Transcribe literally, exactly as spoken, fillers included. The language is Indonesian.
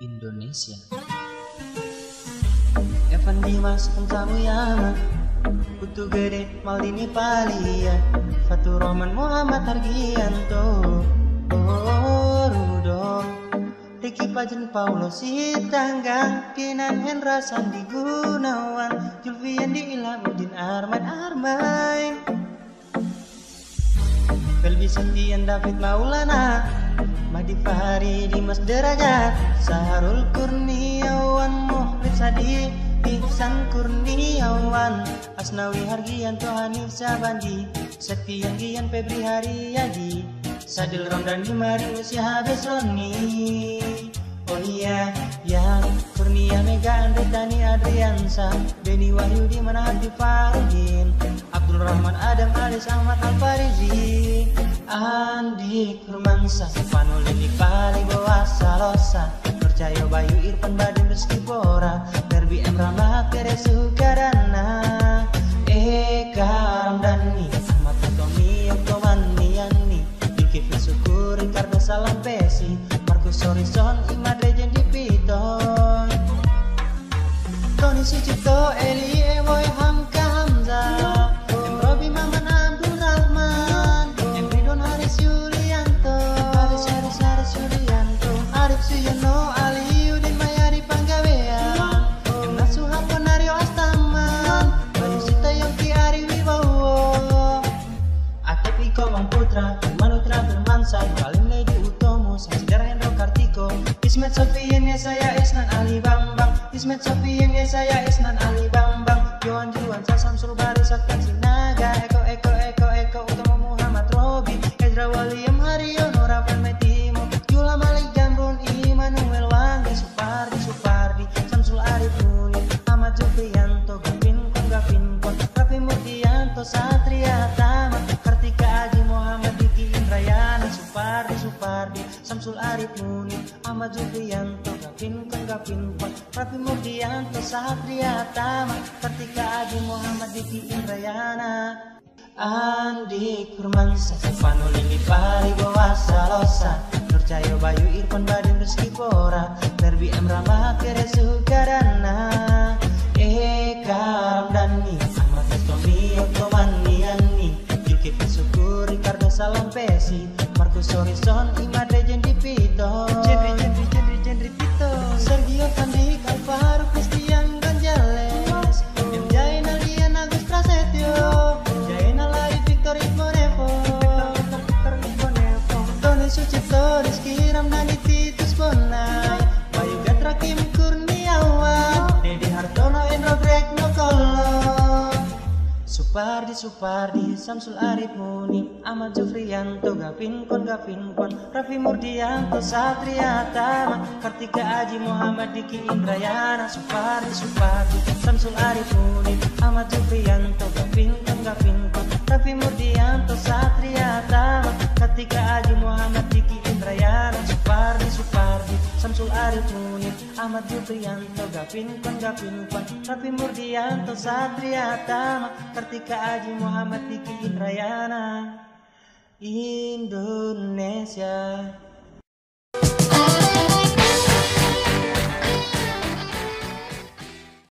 Indonesia. Evan Dimas Pencamuyama, Putu Gede Maldini Palia, Fatur Rahman Muhammad Hargianto, oh Rudo, Ricky Pajen Paulo Sitanggang, Kinan Hendra Sandi Gunawan, Julfiandi Ilhamuddin Arman Armain, Felbi Setian David Maulana, Madi Fahri Dimas Derajat, Saharul Kurniawan Muhrid Sadi, Ihsan Kurniawan, Asnawi Hargianto Hanif Sabandi, Septian Gian Febri Haryadi, Sadil Ramdhani Marius Yahabes Roni. Oh iya, yang Kurnia Mega Andre Tani Adriansa, Beni Wahyudi Manahati Farudin, Abdul Rahman Adam Alis Ahmad Al-Farizi, Andi Kurmansa, Panulini Pali Bawa Salosa, Percaya Bayu Irfan Badin Rizky Bora, Derby M Rahmat Teres Sukarana, Eka Ramdhani, Ahmad Tommy Oktomani Yani, Zulkifli Syukur Ricardo Salam Pesi, Markus Horizon Imad Legend Dipiton, Tony Sucipto Eli Ewoy Hamka Hamza, M Robi Maman Abdul Rahman, M Ridwan Haris Yulianto, Haris Haris Haris Yulianto, Arif Suyono Aliudin Mayari Panggawean, M Nasuhapo Nario Astaman, Bayu Sitayongki Ari Wibowo, Atep Iko Mang Putra, Manutra Firmansyah, Paling Lady Utomo, Sasidar Hendro Kartiko, Ismet Sofian ya saya Isnan Ali Bambang, Ismet Sofian ya saya Isnan Ali Bambang, Yohan Juwan Samsul Bari Saktan Sinaga, Eko Eko Eko Eko Utomo Muhammad Robi, Ezra William Haryono Rafael Metimo, Yula Malik Jamrun Immanuel Wangi, Supardi Supardi, Samsul Arif Munir, Ahmad Zulfianto, Gavin Kon Gavin Kon, Raffi Murtianto, Satria Tama, Kartika Aji Muhammad Diki Indrayana, Supardi Supardi, Samsul Arif Munir, Ahmad Zulfianto, Gavin Kon Gavin Kon, Raffi Murtianto, Satria Tama, Kartika Aji Muhammad Diki Indrayana, Andi Kurmansa, Panulini Pali Bawa Salosa, Nurcayo Bayu Irfan Badin Rizky Bora, Derby M Rahmat Teres Sukarana, Eka Ramdhani, Ahmad Tommy Oktomani Yani, Zulkifli Syukur Ricardo Salam Pesi, Markus Horizon Imad Legend Dipiton, Jendri Jendri Jendri Jendri Pito, Sergio Pandik Alvaro Christian Gonzales, M Jainal Dian Agus Prasetyo, Jainal Arif Victor Ibonevo, Victor Ibonevo, Tony Sucipto Rizky Ramdhani Titus Bonai, Bayu Gatra Kim Kurniawan, Dedi Hartono Endro Greg Nokolo, Supardi Supardi, Samsul Arif Munir, Ahmad Zulfianto, Gavin Kon Gavin Kon, Raffi Murtianto, Satria Tama, Kartika Aji Muhammad Diki Indrayana, Supardi Supardi, Samsul Arif Munir, Ahmad Zulfianto, Gavin Kon Gavin Kon, Raffi Murtianto, Satria Tama, Kartika Aji Muhammad Diki Indrayana, Supardi Supardi, Samsul Arif Munir, Ahmad Zulfianto, Gavin Kon Gavin Kon, Raffi Murtianto, Satria Tama, Kartika Aji Muhammad Diki Indrayana, Indonesia.